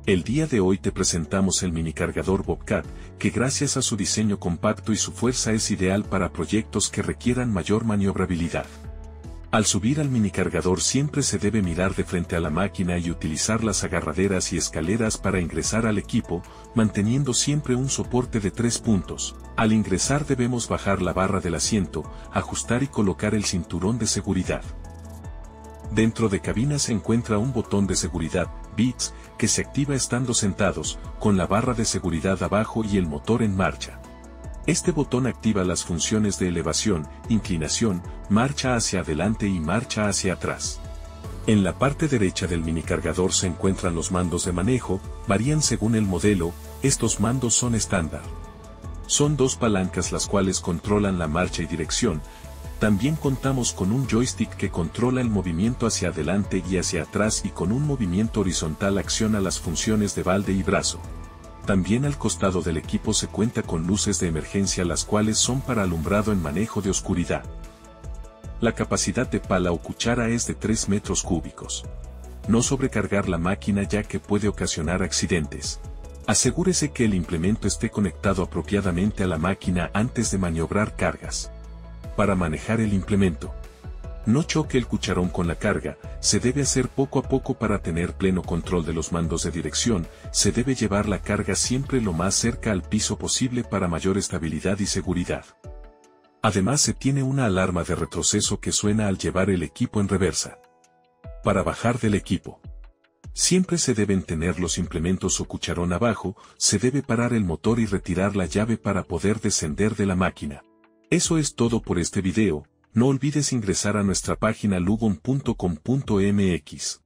El día de hoy te presentamos el minicargador Bobcat, que gracias a su diseño compacto y su fuerza es ideal para proyectos que requieran mayor maniobrabilidad. Al subir al minicargador siempre se debe mirar de frente a la máquina y utilizar las agarraderas y escaleras para ingresar al equipo, manteniendo siempre un soporte de 3 puntos. Al ingresar debemos bajar la barra del asiento, ajustar y colocar el cinturón de seguridad. Dentro de cabina se encuentra un botón de seguridad, BITS, que se activa estando sentados, con la barra de seguridad abajo y el motor en marcha. Este botón activa las funciones de elevación, inclinación, marcha hacia adelante y marcha hacia atrás. En la parte derecha del minicargador se encuentran los mandos de manejo, varían según el modelo, estos mandos son estándar. Son 2 palancas las cuales controlan la marcha y dirección. También contamos con un joystick que controla el movimiento hacia adelante y hacia atrás y con un movimiento horizontal acciona las funciones de balde y brazo. También al costado del equipo se cuenta con luces de emergencia las cuales son para alumbrado en manejo de oscuridad. La capacidad de pala o cuchara es de 3 metros cúbicos. No sobrecargar la máquina ya que puede ocasionar accidentes. Asegúrese que el implemento esté conectado apropiadamente a la máquina antes de maniobrar cargas. Para manejar el implemento, no choque el cucharón con la carga, se debe hacer poco a poco para tener pleno control de los mandos de dirección, se debe llevar la carga siempre lo más cerca al piso posible para mayor estabilidad y seguridad. Además se tiene una alarma de retroceso que suena al llevar el equipo en reversa. Para bajar del equipo, siempre se deben tener los implementos o cucharón abajo, se debe parar el motor y retirar la llave para poder descender de la máquina. Eso es todo por este video. No olvides ingresar a nuestra página lugon.com.mx.